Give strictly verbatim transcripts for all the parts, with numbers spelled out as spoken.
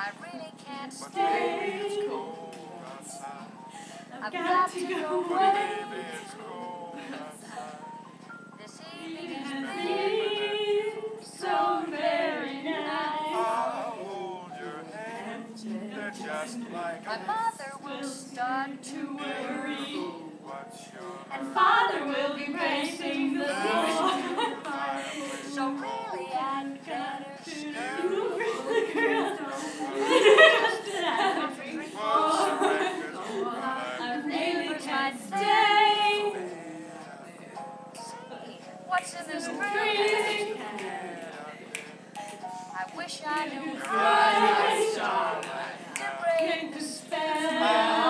I really can't But stay. baby, it's cold outside. I've got to go away. Baby, it's cold outside. This evening Baby, has been so very nice. I'll hold your hand. They're just like My mother will start to worry, what's your and father will be pacing the floor. So really I'd better Our neighbors might say, what's in this drink? I wish I knew Christ to break the spell.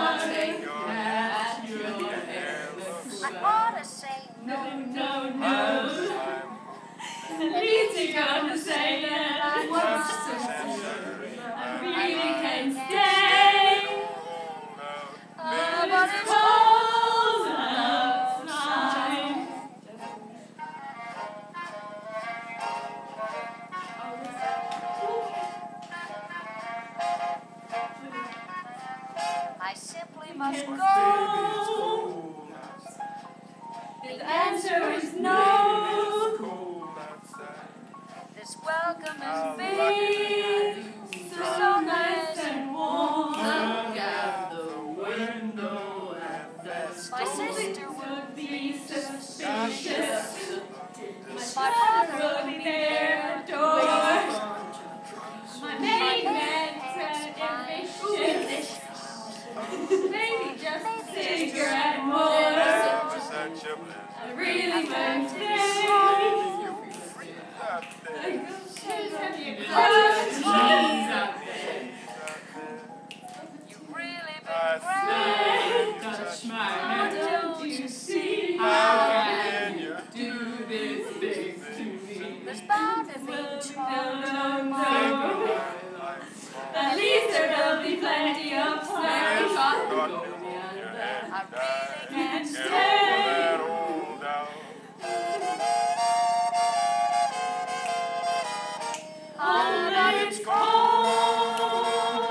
I ought to say no, no, no. At least you're gonna say that I want to. I really can't stay. Oh, but it's cold outside. I simply must go. The answer is no. This welcome has been so nice and warm. Look out the window at that My storm. sister would be Suspicious. My father would be there at the door. My maid man said ambitious. Maybe just a cigarette more. I really can't stay. You've really been great. Touch my Oh, hand. don't you see? How can you do this thing to me? There's bound to be trouble No, tomorrow. At least there'll be plenty of time. I really can't stay. Oh, but it's cold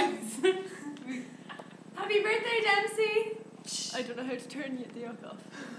outside. Happy birthday, Dempsey! I don't know how to turn you the yuck off.